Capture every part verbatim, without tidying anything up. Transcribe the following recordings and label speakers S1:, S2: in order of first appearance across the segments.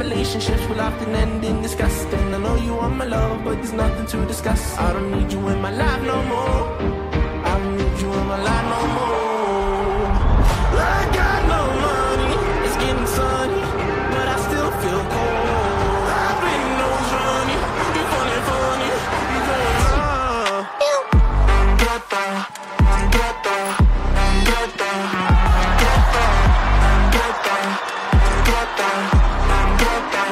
S1: relationships will often end in disgusting. I know you want my love, but there's nothing to discuss. I don't need you in my life no more. I don't need you in my life no more. I got no money, it's getting sunny, but I still feel cold. I've been nose running, you funny, funny, you going on. Gata, gata, gata, gata, gata, gata.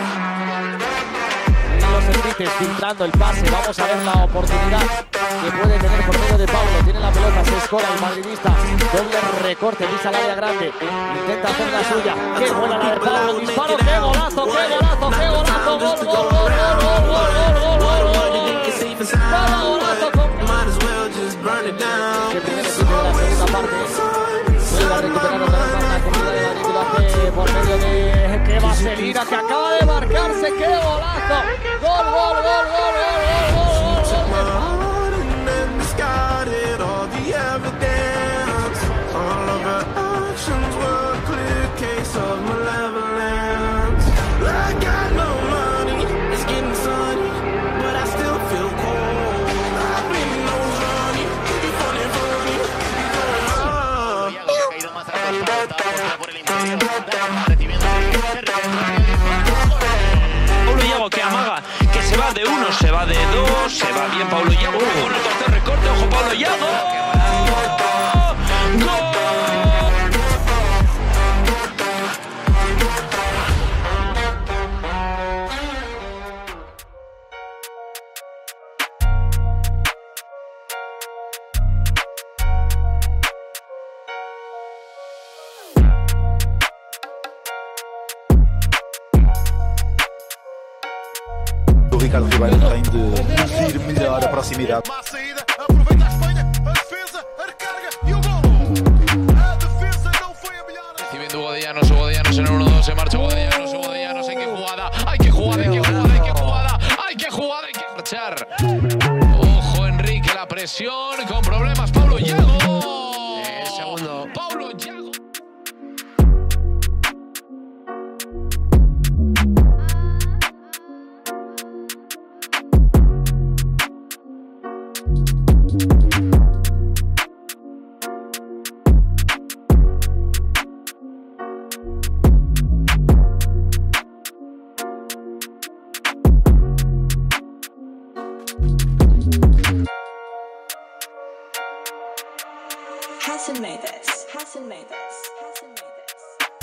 S2: Los Enriques filtrando el pase, vamos a ver la oportunidad que puede tener por medio de Pablo. Tiene la pelota, se escora el madridista, doble recorte, pisa al área grande, intenta hacer la suya. Qué buena la de Pablo, disparo, qué golazo, qué golazo, qué golazo, gol, gol, gol, gol, gol, gol, gol, gol, gol. Cada golazo con... Que tiene que de la segunda parte. Vuelve a recuperar otra vez la Comunidad de Madrid, lo hace por medio de... ¡Qué vaselina que acaba de marcarse! ¡Qué golazo! ¡Gol, gol, gol, gol, gol, gol, gol, gol!
S3: Paulo Iago que amaga, que se va de uno, se va de dos, se va bien Paulo Iago, con el tercer recorte, ojo Paulo Iago. ¡Gol!
S4: O Ricardo Ribeiro tem de vir melhor a proximidade.
S5: Aproveita a Espanha, a defesa, a recarga e o gol. A defesa não foi a melhor.
S6: Recibiendo Hugo de Llanos, Hugo de Llanos en el uno dos, se marcha Hugo de Llanos, Hugo de Llanos, hay que jugada, hay que jugada, hay que jugada, hay que jugada, hay que jugada, hay que marchar. Ojo Enrique, la presión, con problemas, Paulo Iago. El segundo. Paulo Iago.
S7: Hasn't made this. Hasn't made this. Hasn't made this.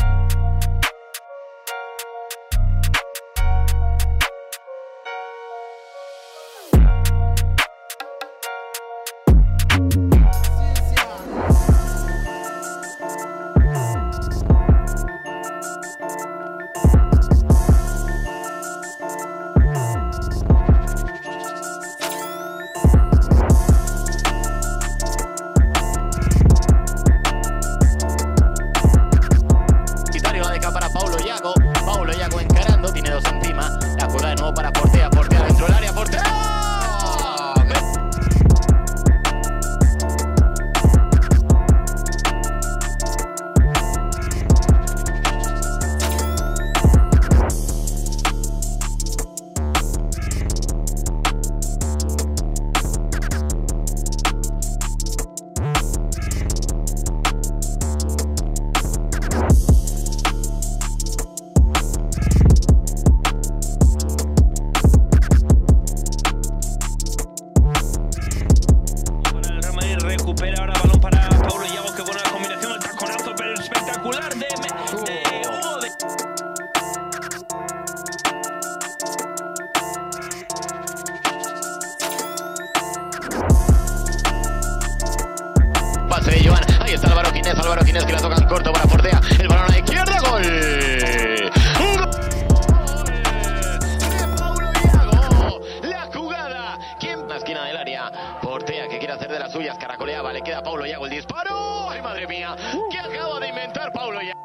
S3: Recupera ahora balón para Paulo Iago, que buena combinación, el taconazo pero espectacular de, de Hugo de...
S6: Pase de Joan, ahí está Álvaro Ginés, Álvaro Ginés que la tocan corto para Fortea, el balón a la izquierda, gol. ¡Gol! De Paulo Iago, la jugada, ¿quién? La esquina del área, Fortea que quiere hacer de las suyas, caracoleaba, le queda a Paulo Iago el disparo, ¡ay madre mía! ¿Qué acaba de inventar Paulo Iago?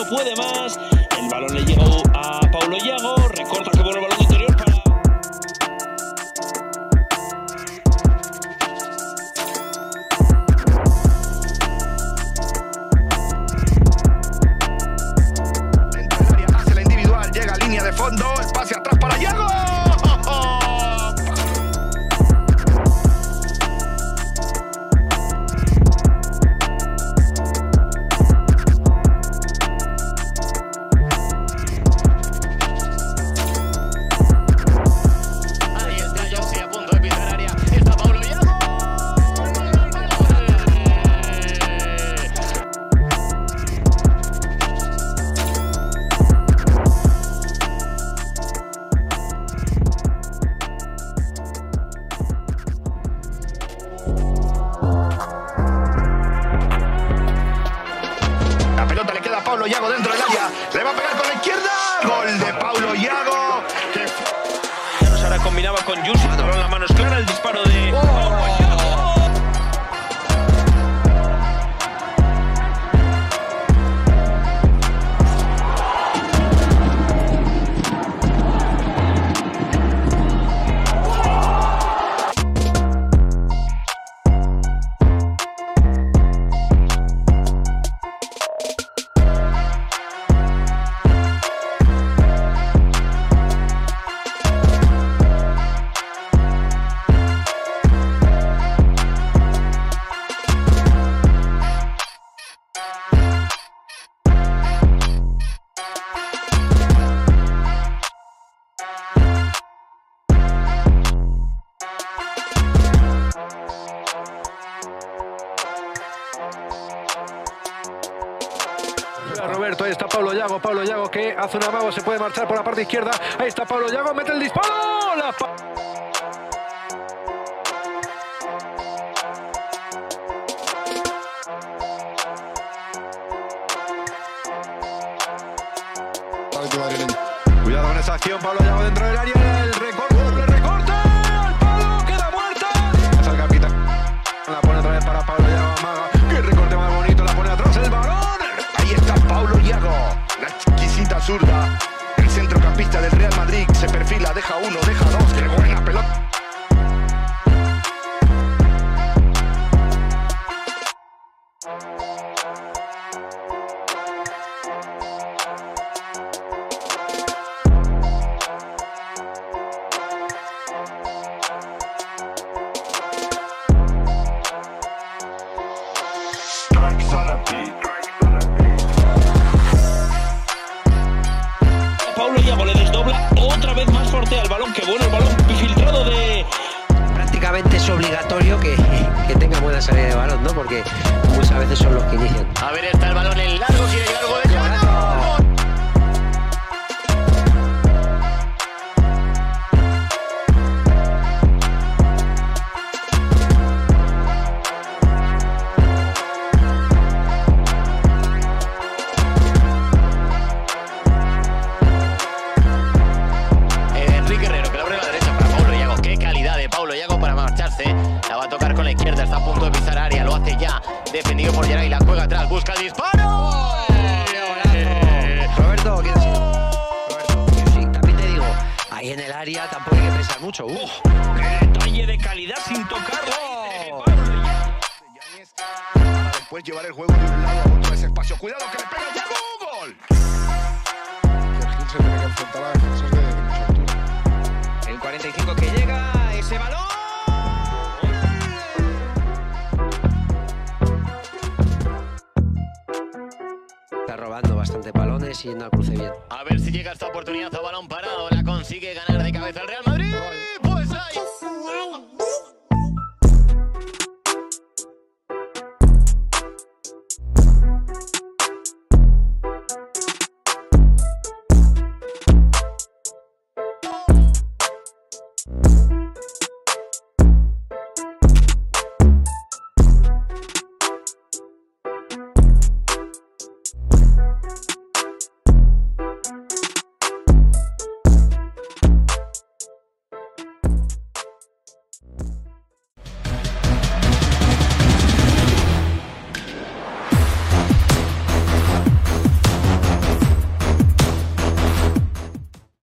S3: puede más. El balón le llega a Paulo Yago, recorta que vuelve el balón interior para...
S8: De fondo, el pase atrás para Yago.
S9: Ahí está José a punto de pisar área. Está Paulo Yago.
S8: La pelota le queda a Paulo Yago dentro del área. Le va a pegar con la izquierda. Gol de Paulo Yago. Que...
S3: Ahora combinaba con Yusi. Con la mano es clara el disparo de Paulo Yago.
S10: Roberto, ahí está Paulo Yago, Paulo Yago que hace un amago, se puede marchar por la parte izquierda, ahí está Paulo Yago, mete el disparo, la pa Cuidado con esa acción, Paulo Yago dentro del área, el recorte, doble recorte, el palo, queda muerta. Es el capitán, la pone otra vez para Paulo Yago, amaga, qué recorte más bonito, la pone atrás el balón.
S8: Ahí está Paulo Yago, la exquisita zurda. El centrocampista del Real Madrid se perfila, deja uno, deja dos. ¡Qué buena pelota!
S3: Paulo Yago le desdobla otra vez más fuerte al balón. Que bueno el balón filtrado de...
S11: Prácticamente es obligatorio que, que tenga buena salida de balón, ¿no? Porque muchas veces son los que inician.
S9: A ver, está el balón en largo, quiere llegar algo de Cano. La va a tocar con la izquierda, está a punto de pisar área, lo hace ya, defendido por Geray, la juega atrás, busca el disparo.
S11: ¡Eh! Roberto, ¿qué haces? Roberto, yo sí, también te digo, ahí en el área tampoco hay que pensar mucho. Uh.
S3: Oh, ¡qué detalle de calidad sin tocarlo!
S11: Oh.
S8: Para después llevar el juego de un lado a otro ese espacio. Cuidado que le pega Yago, gol.
S10: Gil se tiene que enfrentar a defensas de mucha altura.
S9: El cuarenta y cinco que llega, ese balón.
S11: Está robando bastante balones y yendo al cruce bien.
S9: A ver si llega esta oportunidad a balón parado. La consigue ganar de cabeza el Real Madrid.